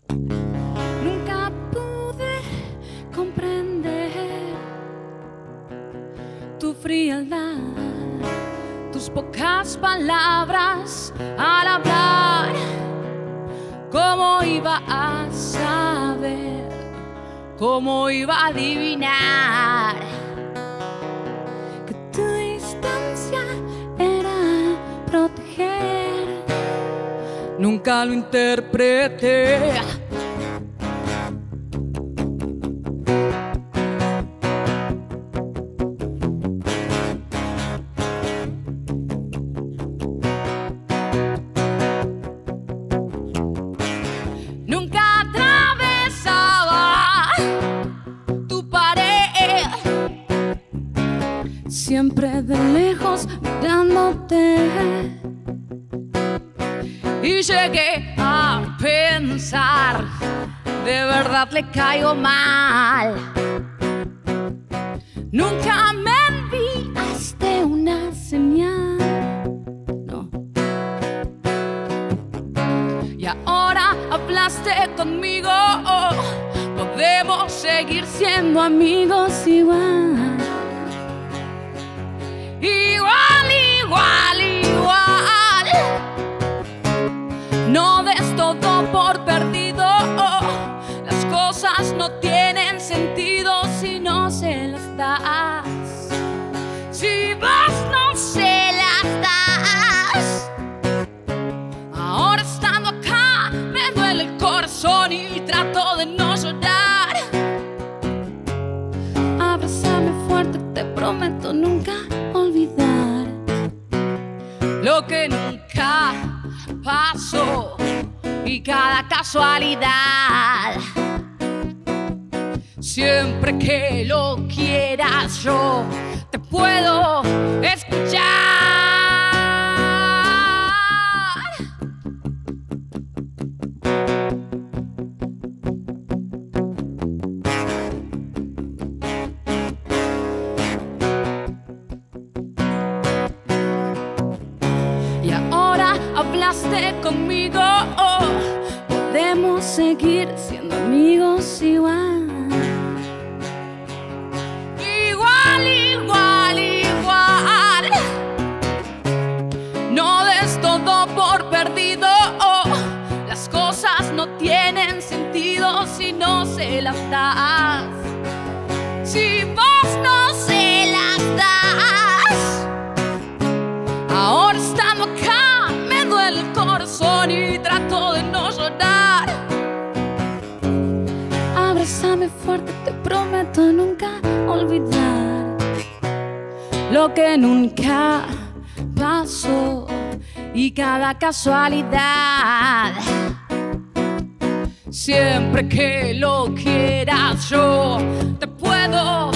Nunca pude comprender tu frialdad, tus pocas palabras al hablar. ¿Cómo iba a saber? ¿Cómo iba a adivinar que tu distancia era proteger? Nunca lo interpreté. Nunca atravesaba tu pared, siempre de lejos mirándote. Y llegué a pensar, de verdad le caigo mal. Nunca me enviaste una señal, no. Y ahora hablaste conmigo, podemos seguir siendo amigos igual. Igual, igual, igual. No des todo por perdido. Las cosas no tienen sentido si no se las das. Si vos no se las das. Ahora estando acá me duele el corazón y trato de no llorar. Abrázame fuerte, te prometo nunca olvidar lo que nunca pasó y cada casualidad. Siempre que lo quieras yo te puedo escuchar. Y ahora hablaste conmigo, podemos seguir siendo amigos igual. Igual, igual, igual. No des todo por perdido. Las cosas no tienen sentido si no se las das. Si vos no se las das. Ahora estando acá me duele el corazón y trato de no llorar. Abrázame fuerte, te prometo nunca olvidar lo que nunca pasó y cada casualidad. Siempre que lo quieras yo te puedo